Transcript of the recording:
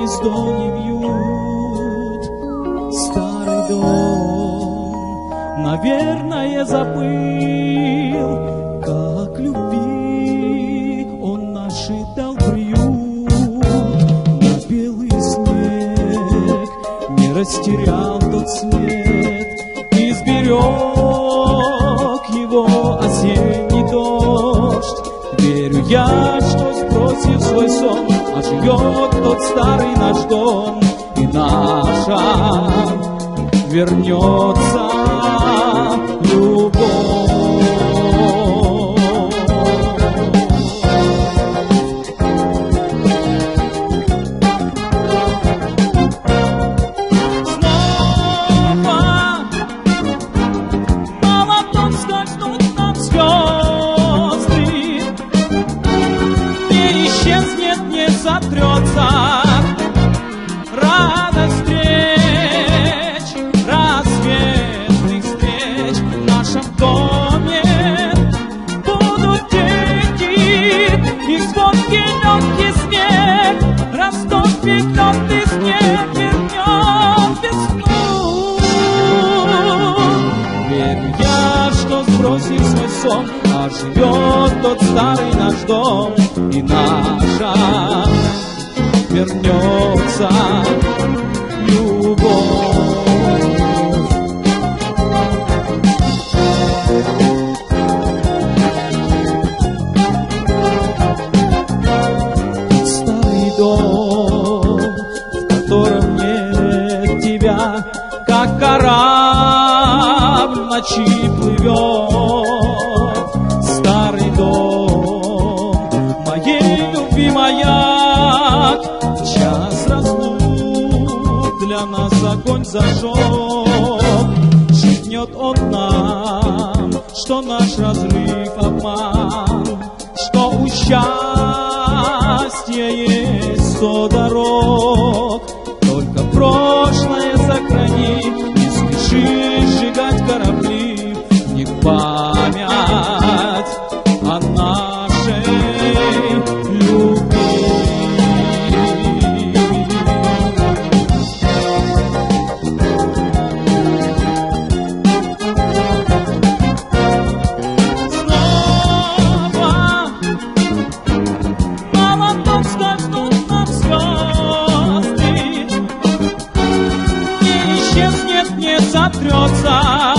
гнездо не вьют. Старый дом, наверное, забыл, как любви он нашей дал приют. Но белый снег не растерял тот цвет и сберег его осенний дождь. Верю я, что сбросив свой сон, оживет тот старый наш дом, и наша вернется любовь. Сотрется радость встреч, рассветных встреч в нашем доме. Будут дети, и звонкий легкий смех растопит лёдный снег, вернет весну. Верю я, что сбросив свой сон, оживет тот старый наш дом, и наша вернется любовь. Старый дом, в котором нет тебя, как корабль в ночи плывет. Старый дом, моей любимая, час разлук для нас огонь зажег. Шепнет он нам, что наш разрыв обман, что у счастья есть 100 дорог. Только прошлое сохрани, не спеши сжигать корабли, не память о нашей любви. Сотрется